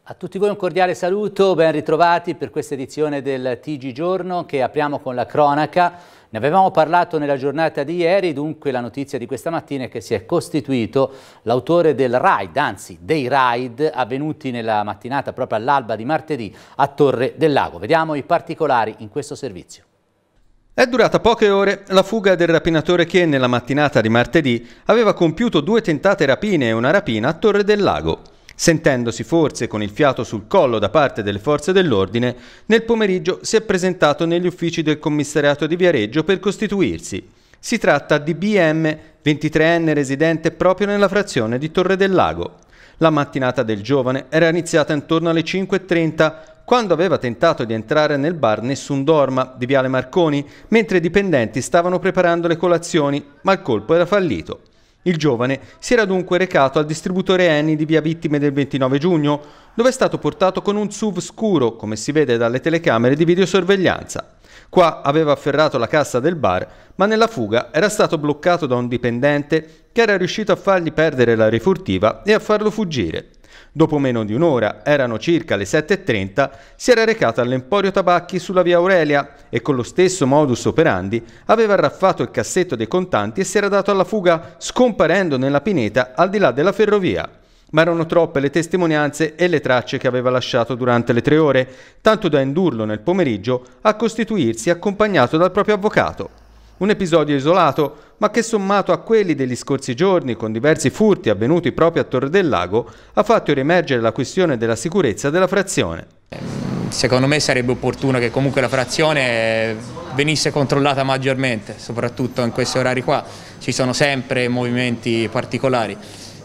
A tutti voi un cordiale saluto, ben ritrovati per questa edizione del TG Giorno che apriamo con la cronaca. Ne avevamo parlato nella giornata di ieri, dunque la notizia di questa mattina è che si è costituito l'autore del raid, anzi dei raid avvenuti nella mattinata proprio all'alba di martedì a Torre del Lago. Vediamo i particolari in questo servizio. È durata poche ore la fuga del rapinatore che nella mattinata di martedì aveva compiuto 2 tentate rapine e una rapina a Torre del Lago. Sentendosi forse con il fiato sul collo da parte delle forze dell'ordine, nel pomeriggio si è presentato negli uffici del commissariato di Viareggio per costituirsi. Si tratta di BM, 23enne residente proprio nella frazione di Torre del Lago. La mattinata del giovane era iniziata intorno alle 5:30, quando aveva tentato di entrare nel bar Nessun Dorma di Viale Marconi, mentre i dipendenti stavano preparando le colazioni, ma il colpo era fallito. Il giovane si era dunque recato al distributore Eni di via Vittime del 29 giugno, dove è stato portato con un SUV scuro, come si vede dalle telecamere di videosorveglianza. Qua aveva afferrato la cassa del bar, ma nella fuga era stato bloccato da un dipendente che era riuscito a fargli perdere la rifurtiva e a farlo fuggire. Dopo meno di un'ora, erano circa le 7:30, si era recato all'Emporio Tabacchi sulla via Aurelia e con lo stesso modus operandi aveva arraffato il cassetto dei contanti e si era dato alla fuga, scomparendo nella pineta al di là della ferrovia. Ma erano troppe le testimonianze e le tracce che aveva lasciato durante le 3 ore, tanto da indurlo nel pomeriggio a costituirsi accompagnato dal proprio avvocato. Un episodio isolato, ma che sommato a quelli degli scorsi giorni, con diversi furti avvenuti proprio a Torre del Lago, ha fatto riemergere la questione della sicurezza della frazione. Secondo me sarebbe opportuno che comunque la frazione venisse controllata maggiormente, soprattutto in questi orari qua, ci sono sempre movimenti particolari.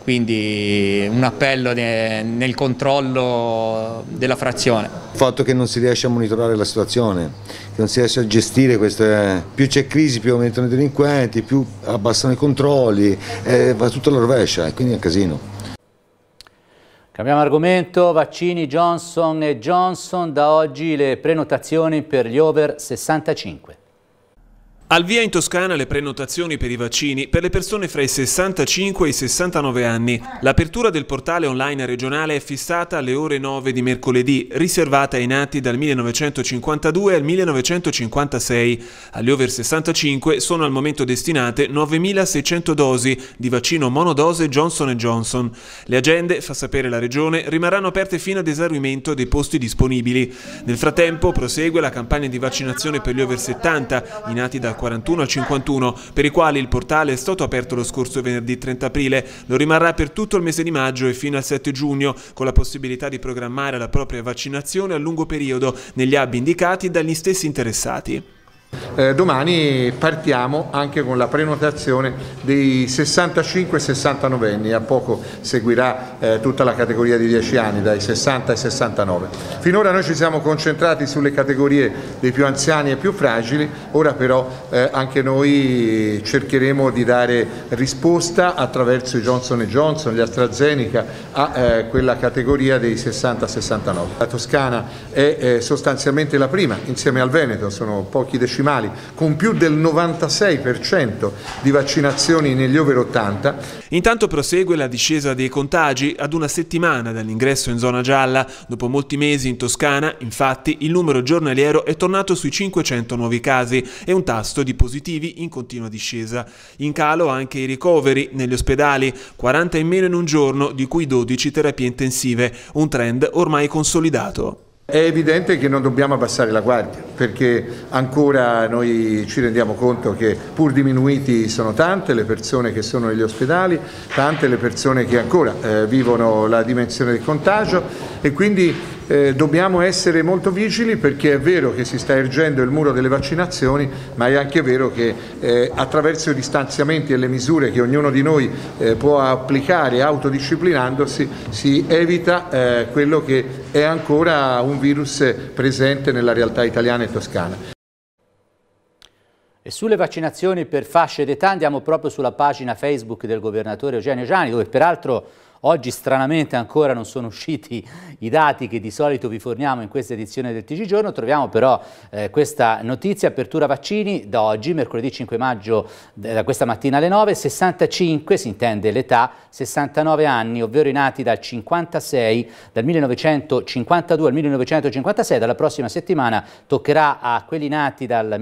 Quindi un appello nel controllo della frazione. Il fatto che non si riesce a monitorare la situazione, che non si riesce a gestire queste, più c'è crisi più aumentano i delinquenti, più abbassano i controlli, va tutto alla rovescia e quindi è un casino. Cambiamo argomento, vaccini Johnson & Johnson, da oggi le prenotazioni per gli over 65. Al via in Toscana le prenotazioni per i vaccini per le persone fra i 65 e i 69 anni. L'apertura del portale online regionale è fissata alle ore 9 di mercoledì, riservata ai nati dal 1952 al 1956. Agli over 65 sono al momento destinate 9.600 dosi di vaccino monodose Johnson & Johnson. Le agende, fa sapere la Regione, rimarranno aperte fino ad esaurimento dei posti disponibili. Nel frattempo prosegue la campagna di vaccinazione per gli over 70, i nati dal 41 al 51, per i quali il portale è stato aperto lo scorso venerdì 30 aprile, lo rimarrà per tutto il mese di maggio e fino al 7 giugno, con la possibilità di programmare la propria vaccinazione a lungo periodo negli hub indicati dagli stessi interessati. Domani partiamo anche con la prenotazione dei 65-69 anni, a poco seguirà tutta la categoria di 10 anni, dai 60 ai 69. Finora noi ci siamo concentrati sulle categorie dei più anziani e più fragili, ora però anche noi cercheremo di dare risposta attraverso i Johnson & Johnson, gli AstraZeneca a quella categoria dei 60-69. La Toscana è sostanzialmente la prima, insieme al Veneto, sono pochi decimali, con più del 96% di vaccinazioni negli over 80. Intanto prosegue la discesa dei contagi ad una settimana dall'ingresso in zona gialla. Dopo molti mesi in Toscana, infatti, il numero giornaliero è tornato sui 500 nuovi casi e un tasso di positivi in continua discesa. In calo anche i ricoveri negli ospedali, 40 in meno in un giorno, di cui 12 terapie intensive, un trend ormai consolidato. È evidente che non dobbiamo abbassare la guardia, perché ancora noi ci rendiamo conto che pur diminuiti sono tante le persone che sono negli ospedali, tante le persone che ancora vivono la dimensione del contagio e quindi dobbiamo essere molto vigili, perché è vero che si sta ergendo il muro delle vaccinazioni, ma è anche vero che attraverso i distanziamenti e le misure che ognuno di noi può applicare autodisciplinandosi si evita quello che è ancora un virus presente nella realtà italiana e toscana. E sulle vaccinazioni per fasce d'età andiamo proprio sulla pagina Facebook del governatore Eugenio Giani, dove peraltro Oggi stranamente ancora non sono usciti i dati che di solito vi forniamo in questa edizione del TG Giorno, troviamo però questa notizia: apertura vaccini da oggi, mercoledì 5 maggio, da questa mattina alle 9, 65, si intende l'età, 69 anni, ovvero i nati dal 56, dal 1952 al 1956, dalla prossima settimana toccherà a quelli nati dal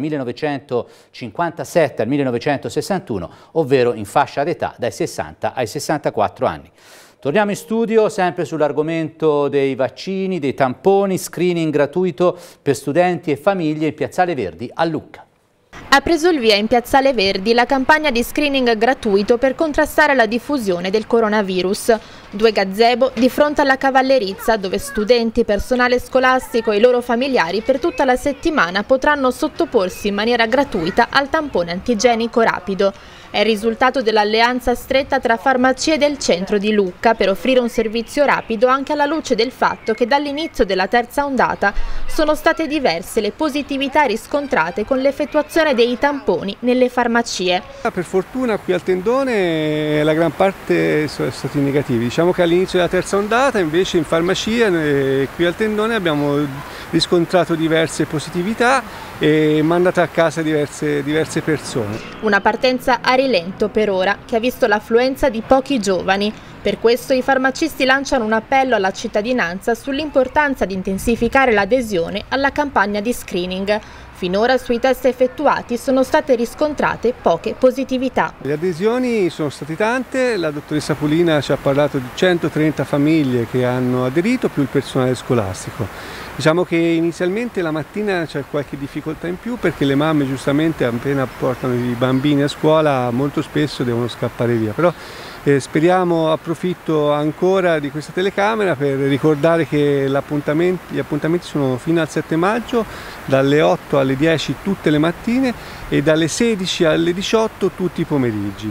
1957 al 1961, ovvero in fascia d'età dai 60 ai 64 anni. Torniamo in studio sempre sull'argomento dei vaccini, dei tamponi, screening gratuito per studenti e famiglie in Piazzale Verdi a Lucca. Ha preso il via in Piazzale Verdi la campagna di screening gratuito per contrastare la diffusione del coronavirus. 2 gazebo di fronte alla Cavallerizza, dove studenti, personale scolastico e i loro familiari per tutta la settimana potranno sottoporsi in maniera gratuita al tampone antigenico rapido. È il risultato dell'alleanza stretta tra farmacie del centro di Lucca per offrire un servizio rapido, anche alla luce del fatto che dall'inizio della terza ondata sono state diverse le positività riscontrate con l'effettuazione dei tamponi nelle farmacie. Per fortuna qui al tendone la gran parte sono stati negativi. Diciamo che all'inizio della terza ondata invece in farmacia qui al tendone abbiamo riscontrato diverse positività e mandato a casa diverse persone. Una partenza a rilento per ora, che ha visto l'affluenza di pochi giovani. Per questo i farmacisti lanciano un appello alla cittadinanza sull'importanza di intensificare l'adesione alla campagna di screening. Finora sui test effettuati sono state riscontrate poche positività. Le adesioni sono state tante, la dottoressa Pulina ci ha parlato di 130 famiglie che hanno aderito, più il personale scolastico. Diciamo che inizialmente la mattina c'è qualche difficoltà in più perché le mamme giustamente appena portano i bambini a scuola molto spesso devono scappare via, però speriamo, approfitto ancora di questa telecamera per ricordare che gli appuntamenti sono fino al 7 maggio, dalle 8 alle 10 tutte le mattine e dalle 16 alle 18 tutti i pomeriggi.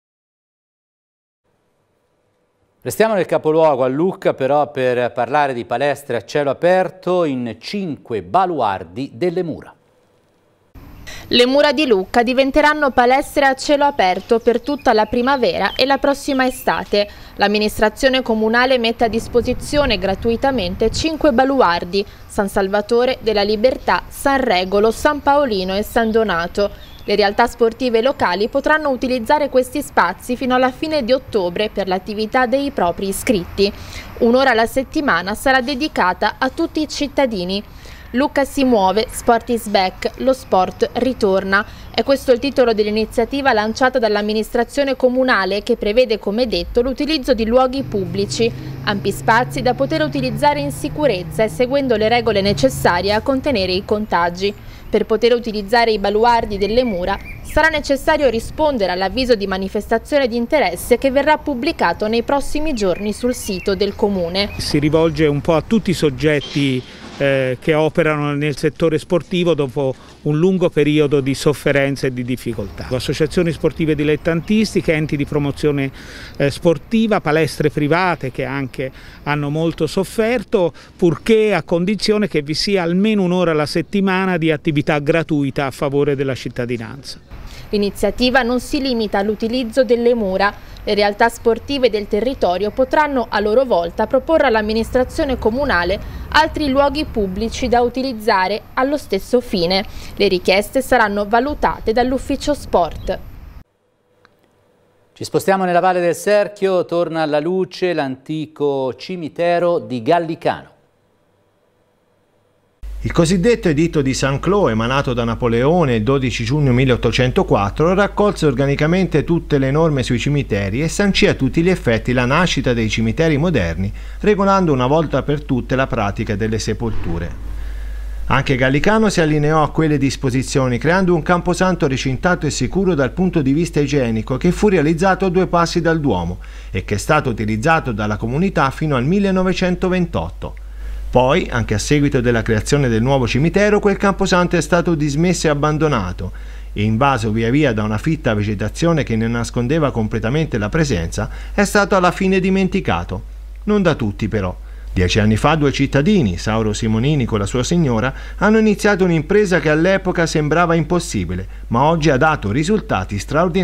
Restiamo nel capoluogo a Lucca però per parlare di palestre a cielo aperto in 5 baluardi delle mura. Le mura di Lucca diventeranno palestre a cielo aperto per tutta la primavera e la prossima estate. L'amministrazione comunale mette a disposizione gratuitamente 5 baluardi: San Salvatore, della Libertà, San Regolo, San Paolino e San Donato. Le realtà sportive locali potranno utilizzare questi spazi fino alla fine di ottobre per l'attività dei propri iscritti. Un'ora alla settimana sarà dedicata a tutti i cittadini. Lucca si muove, Sport is back, lo sport ritorna. È questo il titolo dell'iniziativa lanciata dall'amministrazione comunale, che prevede, come detto, l'utilizzo di luoghi pubblici, ampi spazi da poter utilizzare in sicurezza e seguendo le regole necessarie a contenere i contagi. Per poter utilizzare i baluardi delle mura sarà necessario rispondere all'avviso di manifestazione di interesse che verrà pubblicato nei prossimi giorni sul sito del Comune. Si rivolge un po' a tutti i soggetti che operano nel settore sportivo dopo un lungo periodo di sofferenza e di difficoltà. Associazioni sportive dilettantistiche, enti di promozione sportiva, palestre private che anche hanno molto sofferto, purché a condizione che vi sia almeno un'ora alla settimana di attività gratuita a favore della cittadinanza. L'iniziativa non si limita all'utilizzo delle mura. Le realtà sportive del territorio potranno a loro volta proporre all'amministrazione comunale altri luoghi pubblici da utilizzare allo stesso fine. Le richieste saranno valutate dall'ufficio sport. Ci spostiamo nella Valle del Serchio, torna alla luce l'antico cimitero di Gallicano. Il cosiddetto editto di Saint-Cloud, emanato da Napoleone il 12 giugno 1804, raccolse organicamente tutte le norme sui cimiteri e sancì a tutti gli effetti la nascita dei cimiteri moderni, regolando una volta per tutte la pratica delle sepolture. Anche Gallicano si allineò a quelle disposizioni, creando un camposanto recintato e sicuro dal punto di vista igienico, che fu realizzato a 2 passi dal Duomo e che è stato utilizzato dalla comunità fino al 1928. Poi, anche a seguito della creazione del nuovo cimitero, quel camposanto è stato dismesso e abbandonato e, invaso via via da una fitta vegetazione che ne nascondeva completamente la presenza, è stato alla fine dimenticato. Non da tutti però. 10 anni fa 2 cittadini, Sauro Simonini con la sua signora, hanno iniziato un'impresa che all'epoca sembrava impossibile, ma oggi ha dato risultati straordinari.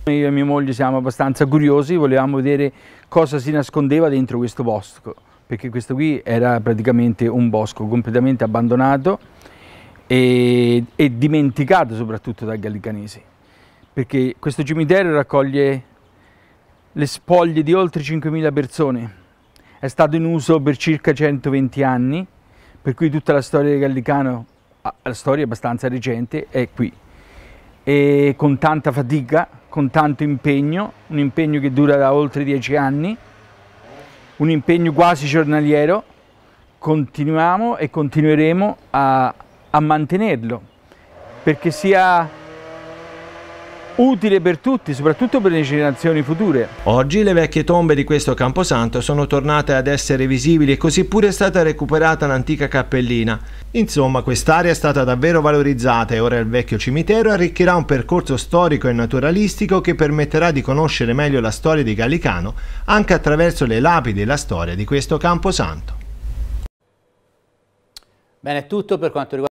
Io e mia moglie siamo abbastanza curiosi, volevamo vedere cosa si nascondeva dentro questo bosco, perché questo qui era praticamente un bosco completamente abbandonato e dimenticato soprattutto dai gallicanesi, perché questo cimitero raccoglie le spoglie di oltre 5.000 persone, è stato in uso per circa 120 anni, per cui tutta la storia del Gallicano, la storia abbastanza recente, è qui, e con tanta fatica, con tanto impegno, un impegno che dura da oltre 10 anni, un impegno quasi giornaliero. Continuiamo e continueremo a mantenerlo, perché sia utile per tutti, soprattutto per le generazioni future. Oggi le vecchie tombe di questo camposanto sono tornate ad essere visibili e così pure è stata recuperata l'antica cappellina. Insomma, quest'area è stata davvero valorizzata e ora il vecchio cimitero arricchirà un percorso storico e naturalistico che permetterà di conoscere meglio la storia di Gallicano anche attraverso le lapidi e la storia di questo camposanto. Bene, è tutto per quanto riguarda